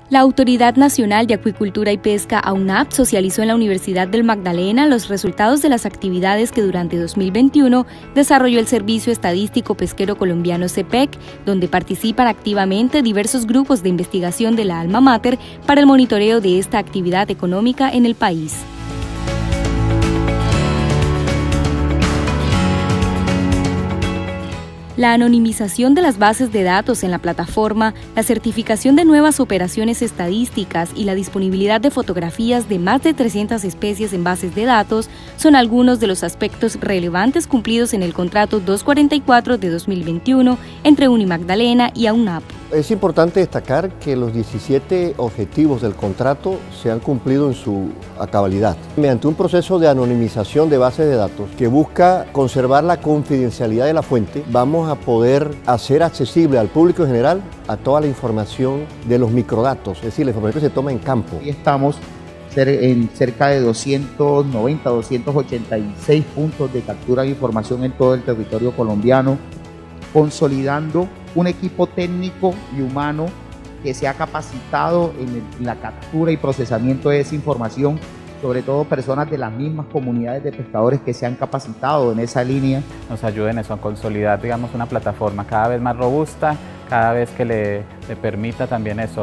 La Autoridad Nacional de Acuicultura y Pesca, AUNAP, socializó en la Universidad del Magdalena los resultados de las actividades que durante 2021 desarrolló el Servicio Estadístico Pesquero Colombiano SEPEC, donde participan activamente diversos grupos de investigación de la Alma Mater para el monitoreo de esta actividad económica en el país. La anonimización de las bases de datos en la plataforma, la certificación de nuevas operaciones estadísticas y la disponibilidad de fotografías de más de 300 especies en bases de datos son algunos de los aspectos relevantes cumplidos en el contrato 244 de 2021 entre Unimagdalena y AUNAP. Es importante destacar que los 17 objetivos del contrato se han cumplido en su cabalidad, mediante un proceso de anonimización de bases de datos que busca conservar la confidencialidad de la fuente. Vamos a poder hacer accesible al público en general a toda la información de los microdatos, es decir, la información que se toma en campo. Y estamos en cerca de 290, 286 puntos de captura de información en todo el territorio colombiano, consolidando un equipo técnico y humano que se ha capacitado en la captura y procesamiento de esa información, sobre todo personas de las mismas comunidades de pescadores que se han capacitado en esa línea. Nos ayuden eso a consolidar, digamos, una plataforma cada vez más robusta, cada vez que le permita también eso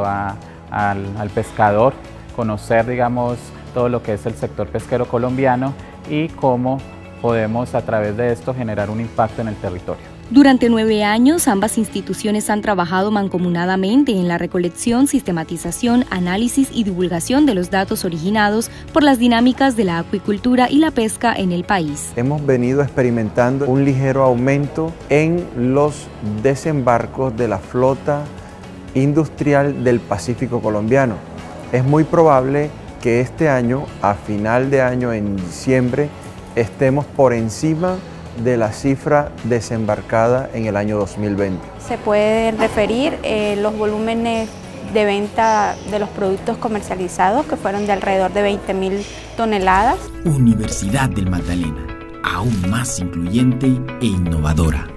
al pescador conocer, digamos, todo lo que es el sector pesquero colombiano y cómo podemos a través de esto generar un impacto en el territorio. Durante 9 años, ambas instituciones han trabajado mancomunadamente en la recolección, sistematización, análisis y divulgación de los datos originados por las dinámicas de la acuicultura y la pesca en el país. Hemos venido experimentando un ligero aumento en los desembarcos de la flota industrial del Pacífico colombiano. Es muy probable que este año, a final de año, en diciembre, estemos por encima de la cifra desembarcada en el año 2020. Se pueden referir los volúmenes de venta de los productos comercializados, que fueron de alrededor de 20.000 toneladas. Universidad del Magdalena, aún más incluyente e innovadora.